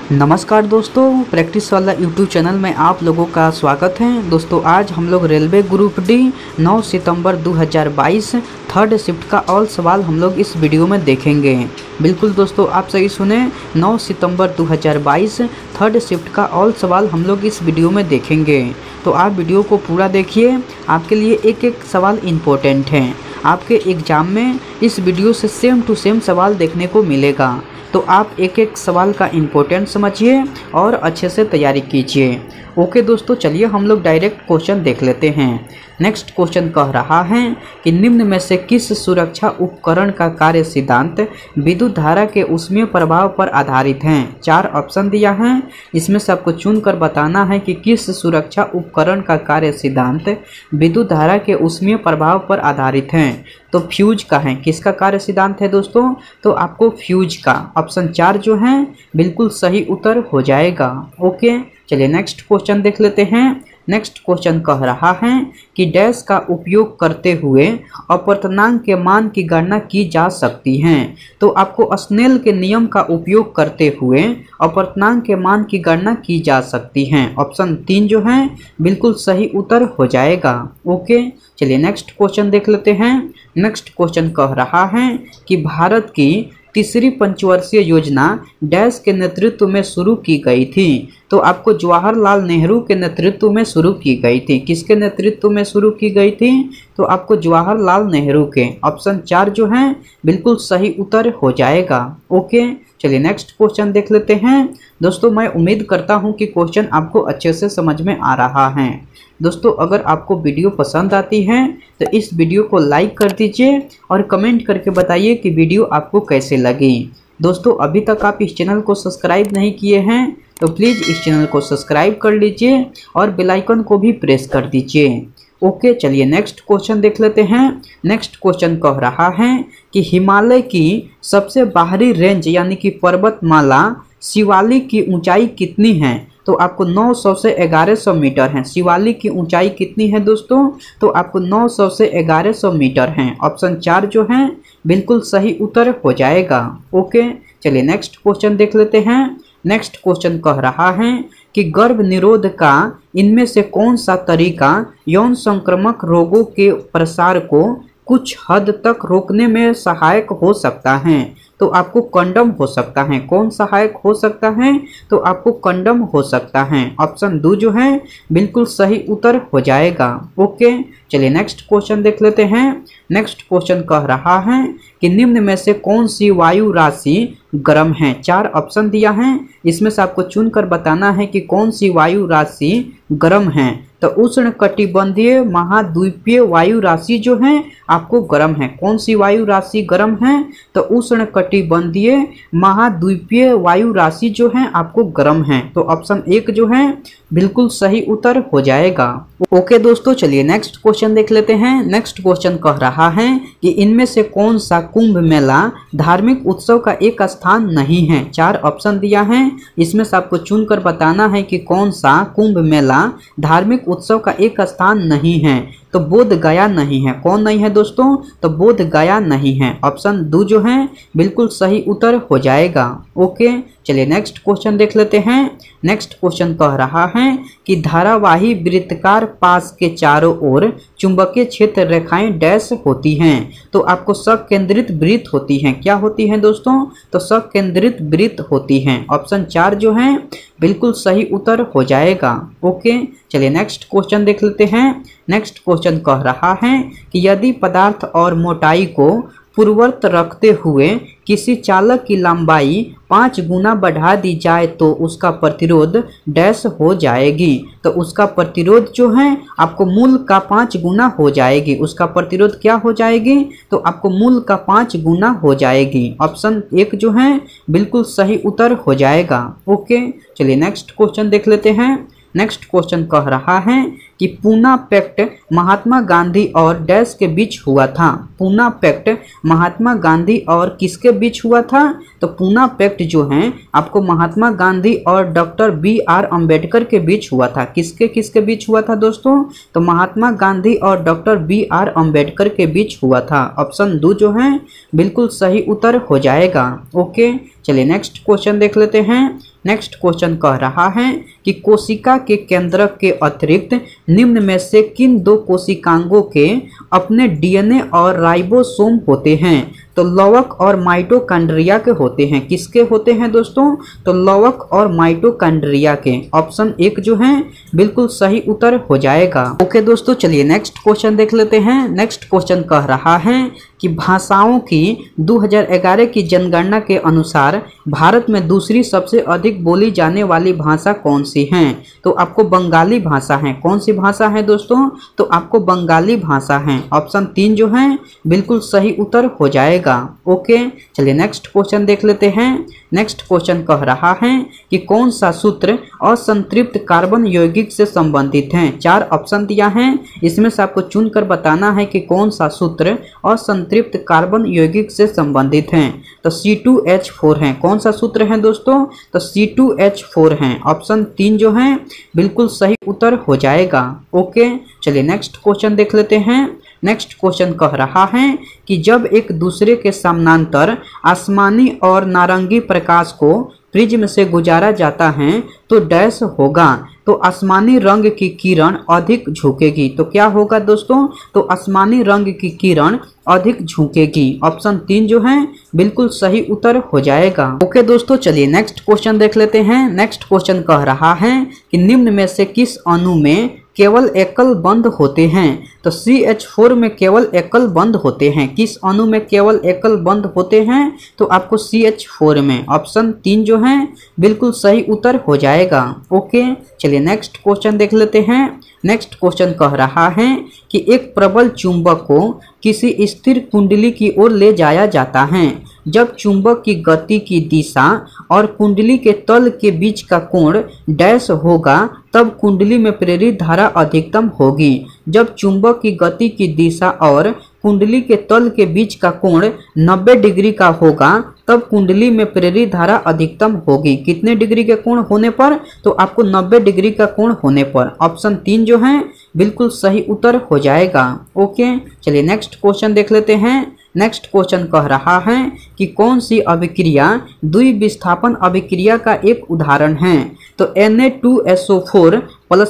नमस्कार दोस्तों, प्रैक्टिस वाला यूट्यूब चैनल में आप लोगों का स्वागत है। दोस्तों आज हम लोग रेलवे ग्रुप डी 9 सितंबर 2022 थर्ड शिफ्ट का ऑल सवाल हम लोग इस वीडियो में देखेंगे। बिल्कुल दोस्तों, आप सही सुने, 9 सितंबर 2022 थर्ड शिफ्ट का ऑल सवाल हम लोग इस वीडियो में देखेंगे। तो आप वीडियो को पूरा देखिए, आपके लिए एक एक सवाल इम्पोर्टेंट है। आपके एग्ज़ाम में इस वीडियो से सेम टू सेम सवाल देखने को मिलेगा, तो आप एक एक सवाल का इम्पोर्टेंट समझिए और अच्छे से तैयारी कीजिए। ओके दोस्तों, चलिए हम लोग डायरेक्ट क्वेश्चन देख लेते हैं। नेक्स्ट क्वेश्चन कह रहा है कि निम्न में से किस सुरक्षा उपकरण का कार्य सिद्धांत विद्युत धारा के ऊष्मीय प्रभाव पर आधारित है। 4 ऑप्शन दिया है, इसमें से आपको चुनकर बताना है कि किस सुरक्षा उपकरण का कार्य सिद्धांत विद्युत धारा के ऊष्मीय प्रभाव पर आधारित है। तो फ्यूज का है, किसका कार्य सिद्धांत है दोस्तों? तो आपको फ्यूज का ऑप्शन 4 जो है बिल्कुल सही उत्तर हो जाएगा। ओके, चलिए नेक्स्ट क्वेश्चन देख लेते हैं। नेक्स्ट क्वेश्चन कह रहा है कि डैश का उपयोग करते हुए अपवर्तनांक के मान की गणना की जा सकती है। तो आपको स्नेल के नियम का उपयोग करते हुए अपवर्तनांक के मान की गणना की जा सकती है। ऑप्शन 3 जो है बिल्कुल सही उत्तर हो जाएगा। ओके, चलिए नेक्स्ट क्वेश्चन देख लेते हैं। नेक्स्ट क्वेश्चन कह रहा है कि भारत की तीसरी पंचवर्षीय योजना डैश के नेतृत्व में शुरू की गई थी। तो आपको जवाहरलाल नेहरू के नेतृत्व में शुरू की गई थी। किसके नेतृत्व में शुरू की गई थी? तो आपको जवाहरलाल नेहरू के। ऑप्शन 4 जो है बिल्कुल सही उत्तर हो जाएगा। ओके, चलिए नेक्स्ट क्वेश्चन देख लेते हैं। दोस्तों मैं उम्मीद करता हूं कि क्वेश्चन आपको अच्छे से समझ में आ रहा है। दोस्तों अगर आपको वीडियो पसंद आती है तो इस वीडियो को लाइक कर दीजिए और कमेंट करके बताइए कि वीडियो आपको कैसे लगी। दोस्तों अभी तक आप इस चैनल को सब्सक्राइब नहीं किए हैं तो प्लीज़ इस चैनल को सब्सक्राइब कर लीजिए और बेल आइकन को भी प्रेस कर दीजिए। ओके, चलिए नेक्स्ट क्वेश्चन देख लेते हैं। नेक्स्ट क्वेश्चन कह रहा है कि हिमालय की सबसे बाहरी रेंज यानी कि पर्वतमाला शिवालिक की ऊंचाई कितनी है? तो आपको 900 से 1100 मीटर है। शिवालिक की ऊंचाई कितनी है दोस्तों? तो आपको 900 से 1100 मीटर है। ऑप्शन 4 जो है बिल्कुल सही उत्तर हो जाएगा। ओके, चलिए नेक्स्ट क्वेश्चन देख लेते हैं। नेक्स्ट क्वेश्चन कह रहा है कि गर्भ निरोध का इनमें से कौन सा तरीका यौन संक्रामक रोगों के प्रसार को कुछ हद तक रोकने में सहायक हो सकता है? तो आपको कंडम हो सकता है। कौन सहायक हो सकता है? तो आपको कंडम हो सकता है। ऑप्शन 2 जो है बिल्कुल सही उत्तर हो जाएगा। ओके, चलिए नेक्स्ट क्वेश्चन देख लेते हैं। नेक्स्ट क्वेश्चन कह रहा है कि निम्न में से कौन सी वायु राशि गर्म है? 4 ऑप्शन दिया है, इसमें से आपको चुनकर बताना है कि कौन सी वायु राशि गर्म है। तो उष्ण कटिबंधीय महाद्वीपीय वायु राशि जो है आपको गर्म है। कौन सी वायु राशि गर्म है? तो उष्ण कटिबंधीय महाद्वीपीय वायु राशि जो है आपको गर्म है। तो ऑप्शन 1 जो है बिल्कुल सही उत्तर हो जाएगा। ओके दोस्तों, चलिए नेक्स्ट क्वेश्चन देख लेते हैं। नेक्स्ट क्वेश्चन कह रहा है कि इनमें से कौन सा कुंभ मेला धार्मिक उत्सव का एक स्थान नहीं है? 4 ऑप्शन दिया है, इसमें से आपको चुनकर बताना है कि कौन सा कुंभ मेला धार्मिक उत्सव का एक स्थान नहीं है। तो बोध गया नहीं है। कौन नहीं है दोस्तों? तो बोध गया नहीं है। ऑप्शन 2 जो है बिल्कुल सही उत्तर हो जाएगा। ओके, चलिए नेक्स्ट क्वेश्चन देख लेते हैं। नेक्स्ट क्वेश्चन कह रहा है कि धारावाही वृत्ताकार पास के चारों ओर चुंबकीय क्षेत्र रेखाएं डैश होती हैं। तो आपको सकेंद्रित वृत्त होती हैं। क्या होती हैं दोस्तों? तो सकेंद्रित वृत्त होती हैं। ऑप्शन 4 जो है बिल्कुल सही उत्तर हो जाएगा। ओके, चलिए नेक्स्ट क्वेश्चन देख लेते हैं। नेक्स्ट क्वेश्चन कह रहा है कि यदि पदार्थ और मोटाई को पूर्ववत रखते हुए किसी चालक की लंबाई 5 गुना बढ़ा दी जाए तो उसका प्रतिरोध डैश हो जाएगी। तो उसका प्रतिरोध जो है आपको मूल का 5 गुना हो जाएगी। उसका प्रतिरोध क्या हो जाएगी? तो आपको मूल का 5 गुना हो जाएगी। ऑप्शन 1 जो है बिल्कुल सही उत्तर हो जाएगा। ओके, चलिए नेक्स्ट क्वेश्चन देख लेते हैं। नेक्स्ट क्वेश्चन कह रहा है कि पूना पैक्ट महात्मा गांधी और डैश के बीच हुआ था। पूना पैक्ट महात्मा गांधी और किसके बीच हुआ था? तो पूना पैक्ट जो है आपको महात्मा गांधी और डॉक्टर BR अम्बेडकर के बीच हुआ था। किसके किसके बीच हुआ था दोस्तों? तो महात्मा गांधी और डॉक्टर BR अम्बेडकर के बीच हुआ था। ऑप्शन 2 जो है बिल्कुल सही उत्तर हो जाएगा। ओके, चलिए नेक्स्ट क्वेश्चन देख लेते हैं। नेक्स्ट क्वेश्चन कह रहा है कि कोशिका के केंद्रक के अतिरिक्त निम्न में से किन दो कोशिकांगों के अपने डीएनए और राइबोसोम होते हैं? तो लवक और माइटोकॉन्ड्रिया के होते हैं। किसके होते हैं दोस्तों? तो लवक और माइटोकॉन्ड्रिया के। ऑप्शन 1 जो है बिल्कुल सही उत्तर हो जाएगा। ओके दोस्तों, चलिए नेक्स्ट क्वेश्चन देख लेते हैं। नेक्स्ट क्वेश्चन कह रहा है कि भाषाओं की 2011 की जनगणना के अनुसार भारत में दूसरी सबसे अधिक बोली जाने वाली भाषा कौन सी है? तो आपको बंगाली भाषा है। कौन सी भाषा है दोस्तों? तो आपको बंगाली भाषा है। ऑप्शन 3 जो है बिल्कुल सही उत्तर हो जाएगा। ओके, चलिए नेक्स्ट क्वेश्चन देख लेते हैं। नेक्स्ट क्वेश्चन कह रहा है कि कौन सा सूत्र असंतृप्त कार्बन यौगिक से संबंधित है? 4 ऑप्शन दिया है, इसमें से आपको चुनकर बताना है कि कौन सा सूत्र असंतृप्त कार्बन यौगिक से संबंधित है। तो C2H4 है। कौन सा सूत्र है दोस्तों? तो C2H4 है। ऑप्शन 3 जो है बिल्कुल सही उत्तर हो जाएगा। ओके, चलिए नेक्स्ट क्वेश्चन देख लेते हैं। नेक्स्ट क्वेश्चन कह रहा है कि जब एक दूसरे के समानांतर आसमानी और नारंगी प्रकाश को प्रिज्म से गुजारा जाता है तो डैश होगा। तो आसमानी रंग की किरण अधिक झुकेगी। तो क्या होगा दोस्तों? तो आसमानी रंग की किरण अधिक झुकेगी। ऑप्शन 3 जो है बिल्कुल सही उत्तर हो जाएगा। ओके दोस्तों, चलिए नेक्स्ट क्वेश्चन देख लेते हैं। नेक्स्ट क्वेश्चन कह रहा है कि निम्न में से किस अणु में केवल एकल बंध होते हैं? तो CH4 में केवल एकल बंध होते हैं। किस अणु में केवल एकल बंध होते हैं? तो आपको CH4 में। ऑप्शन 3 जो है बिल्कुल सही उत्तर हो जाएगा। ओके, चलिए नेक्स्ट क्वेश्चन देख लेते हैं। नेक्स्ट क्वेश्चन कह रहा है कि एक प्रबल चुंबक को किसी स्थिर कुंडली की ओर ले जाया जाता है। जब चुंबक की गति की दिशा और कुंडली के तल के बीच का कोण डैश होगा तब कुंडली में प्रेरित धारा अधिकतम होगी। जब चुंबक की गति की दिशा और कुंडली के तल के बीच का कोण 90 डिग्री का होगा तब कुंडली में प्रेरित धारा अधिकतम होगी। कितने डिग्री के कोण होने पर? तो आपको 90 डिग्री का कोण होने पर। ऑप्शन 3 जो है बिल्कुल सही उत्तर हो जाएगा। ओके, चलिए नेक्स्ट क्वेश्चन देख लेते हैं। नेक्स्ट क्वेश्चन कह रहा है कि कौन सी अभिक्रिया द्विविस्थापन अभिक्रिया का एक उदाहरण है? तो Na2SO4 प्लस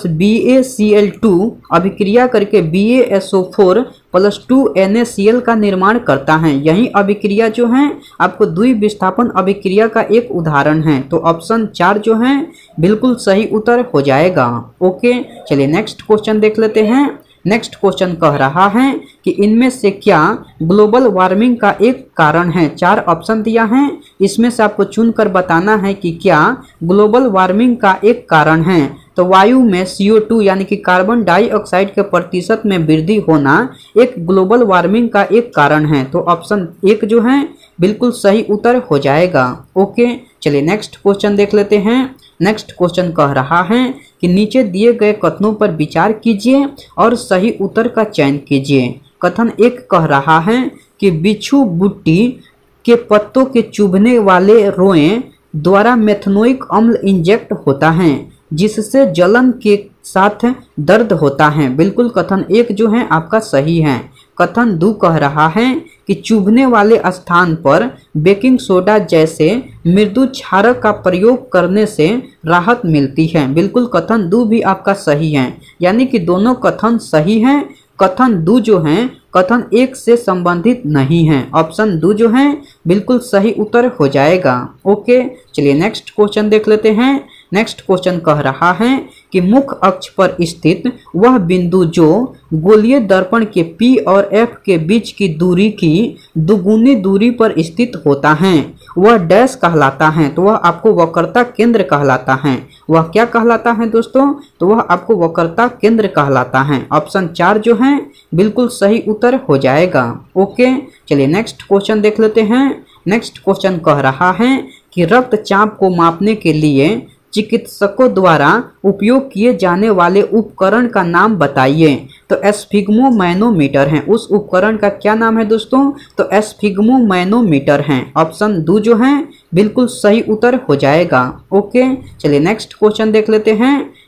BaCl2 अभिक्रिया करके BaSO4 प्लस 2NaCl का निर्माण करता है। यही अभिक्रिया जो है आपको द्विविस्थापन अभिक्रिया का एक उदाहरण है। तो ऑप्शन 4 जो है बिल्कुल सही उत्तर हो जाएगा। ओके, चलिए नेक्स्ट क्वेश्चन देख लेते हैं। नेक्स्ट क्वेश्चन कह रहा है कि इनमें से क्या ग्लोबल वार्मिंग का एक कारण है? 4 ऑप्शन दिया है, इसमें से आपको चुनकर बताना है कि क्या ग्लोबल वार्मिंग का एक कारण है। तो वायु में CO2 यानी कि कार्बन डाइऑक्साइड के प्रतिशत में वृद्धि होना एक ग्लोबल वार्मिंग का एक कारण है। तो ऑप्शन 1 जो है बिल्कुल सही उत्तर हो जाएगा। ओके, चलिए नेक्स्ट क्वेश्चन देख लेते हैं। नेक्स्ट क्वेश्चन कह रहा है कि नीचे दिए गए कथनों पर विचार कीजिए और सही उत्तर का चयन कीजिए। कथन 1 कह रहा है कि बिच्छू बुट्टी के पत्तों के चुभने वाले रोएं द्वारा मेथनोइक अम्ल इंजेक्ट होता है जिससे जलन के साथ दर्द होता है। बिल्कुल कथन 1 जो है आपका सही है। कथन 2 कह रहा है कि चुभने वाले स्थान पर बेकिंग सोडा जैसे मृदु क्षारक का प्रयोग करने से राहत मिलती है। बिल्कुल कथन 2 भी आपका सही है, यानी कि दोनों कथन सही हैं। कथन 2 जो है कथन 1 से संबंधित नहीं है। ऑप्शन 2 जो है बिल्कुल सही उत्तर हो जाएगा। ओके, चलिए नेक्स्ट क्वेश्चन देख लेते हैं। नेक्स्ट क्वेश्चन कह रहा है कि मुख्य अक्ष पर स्थित वह बिंदु जो गोलीय दर्पण के P और F के बीच की दूरी की दुगुनी दूरी पर स्थित होता है वह डैश कहलाता है। तो वह आपको वक्रता केंद्र कहलाता है। वह क्या कहलाता है दोस्तों? तो वह आपको वक्रता केंद्र कहलाता है। ऑप्शन 4 जो है बिल्कुल सही उत्तर हो जाएगा। ओके, चलिए नेक्स्ट क्वेश्चन देख लेते हैं। नेक्स्ट क्वेश्चन कह रहा है कि रक्तचाप को मापने के लिए चिकित्सकों द्वारा उपयोग किए जाने वाले उपकरण का नाम बताइए। तो एस्फिग्मोमैनोमीटर है। उस उपकरण का क्या नाम है दोस्तों? तो एस्फिग्मोमैनोमीटर है। ऑप्शन 2 जो है बिल्कुल सही उत्तर हो जाएगा। ओके, चलिए नेक्स्ट क्वेश्चन देख लेते हैं।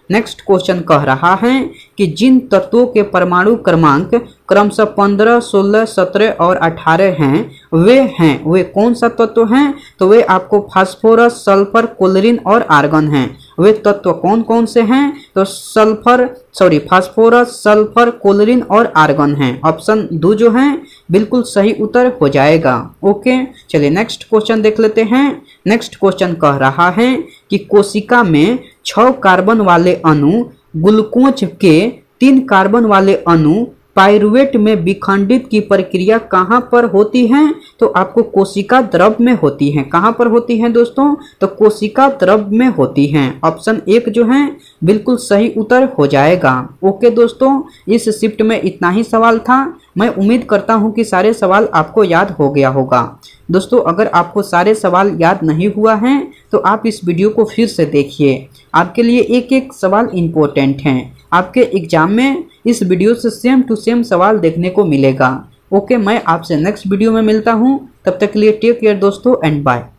नेक्स्ट क्वेश्चन कह रहा है कि जिन तत्वों के परमाणु क्रमांक क्रमशः 15, 16, 17 और 18 हैं वे कौन सा तत्व हैं? तो वे आपको फास्फोरस, सल्फर, क्लोरीन और आर्गन हैं। वे तत्व कौन कौन से हैं? तो फास्फोरस, सल्फर, क्लोरीन और आर्गन हैं। ऑप्शन 2 जो है बिल्कुल सही उत्तर हो जाएगा। ओके, चलिए नेक्स्ट क्वेश्चन देख लेते हैं। नेक्स्ट क्वेश्चन कह रहा है कि कोशिका में 6 कार्बन वाले अणु ग्लूकोज के 3 कार्बन वाले अणु पाइरुवेट में विखंडित की प्रक्रिया कहाँ पर होती है? तो आपको कोशिका द्रव में होती है। कहाँ पर होती है दोस्तों? तो कोशिका द्रव में होती हैं। ऑप्शन 1 जो है बिल्कुल सही उत्तर हो जाएगा। ओके दोस्तों, इस शिफ्ट में इतना ही सवाल था। मैं उम्मीद करता हूँ कि सारे सवाल आपको याद हो गया होगा। दोस्तों, अगर आपको सारे सवाल याद नहीं हुआ है तो आप इस वीडियो को फिर से देखिए। आपके लिए एक एक सवाल इम्पोर्टेंट हैं। आपके एग्जाम में इस वीडियो से सेम टू सेम सवाल देखने को मिलेगा। ओके, मैं आपसे नेक्स्ट वीडियो में मिलता हूँ। तब तक के लिए टेक केयर दोस्तों एंड बाय।